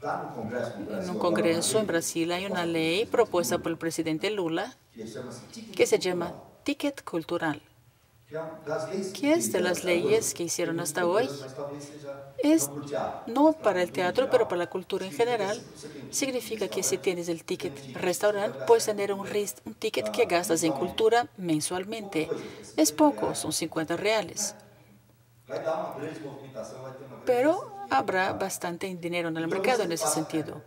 En un congreso en Brasil hay una ley propuesta por el presidente Lula que se llama ticket cultural, que es de las leyes que hicieron hasta hoy. Es no para el teatro, pero para la cultura en general. Significa que si tienes el ticket restaurante, puedes tener un ticket que gastas en cultura mensualmente. Es poco, son 50 reales. Pero habrá bastante dinero en el mercado en ese sentido.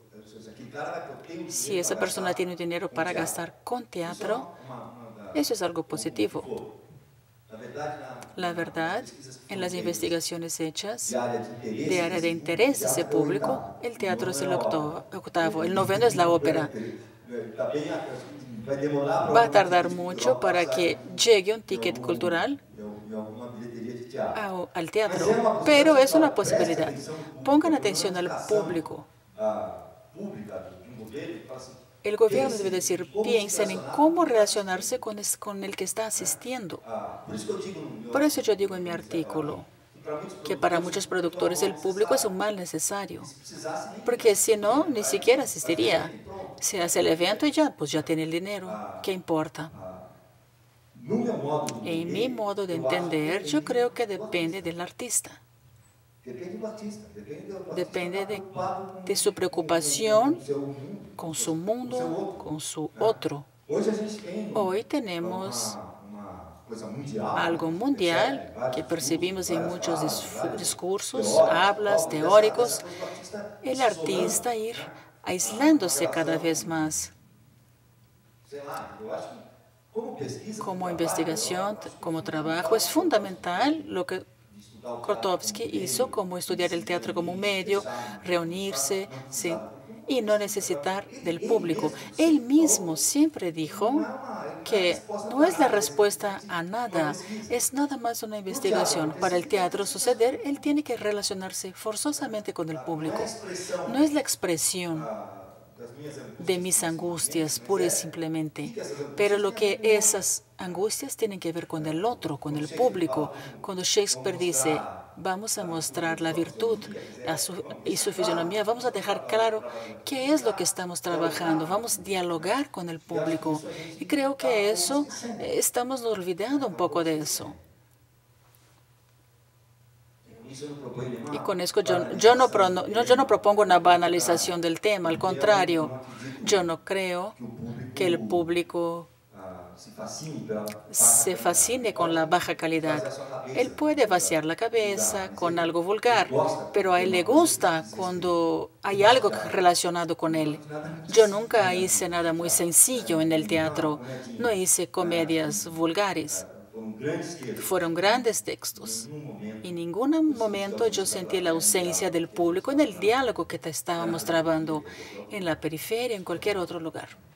Si esa persona tiene dinero para gastar con teatro, eso es algo positivo. La verdad, en las investigaciones hechas de área de interés de ese público, el teatro es el octavo, el noveno es la ópera. Va a tardar mucho para que llegue un ticket cultural al teatro, pero es una posibilidad. Pongan atención al público. El gobierno debe decir, piensen en cómo relacionarse con el que está asistiendo. Por eso yo digo en mi artículo que para muchos productores el público es un mal necesario, porque si no, ni siquiera asistiría. Se hace el evento y ya, pues ya tiene el dinero. ¿Qué importa? En mi modo de entender, yo creo que depende del artista. Depende de su preocupación con su mundo, con su otro. Hoy tenemos algo mundial que percibimos en muchos discursos, hablas, teóricos. El artista ir aislándose cada vez más. Como investigación, como trabajo, es fundamental lo que Grotowski hizo, como estudiar el teatro como un medio, reunirse y no necesitar del público. Él mismo siempre dijo que no es la respuesta a nada, es nada más una investigación. Para el teatro suceder, él tiene que relacionarse forzosamente con el público. No es la expresión de mis angustias, pura y simplemente. Pero lo que esas angustias tienen que ver con el otro, con el público. Cuando Shakespeare dice, vamos a mostrar la virtud y su fisonomía, vamos a dejar claro qué es lo que estamos trabajando, vamos a dialogar con el público. Y creo que eso, estamos olvidando un poco de eso. Y con eso yo no propongo una banalización del tema, al contrario, yo no creo que el público se fascine con la baja calidad. Él puede vaciar la cabeza con algo vulgar, pero a él le gusta cuando hay algo relacionado con él. Yo nunca hice nada muy sencillo en el teatro, no hice comedias vulgares. Fueron grandes textos. En ningún momento yo sentí la ausencia del público en el diálogo que estábamos trabando en la periferia, en cualquier otro lugar.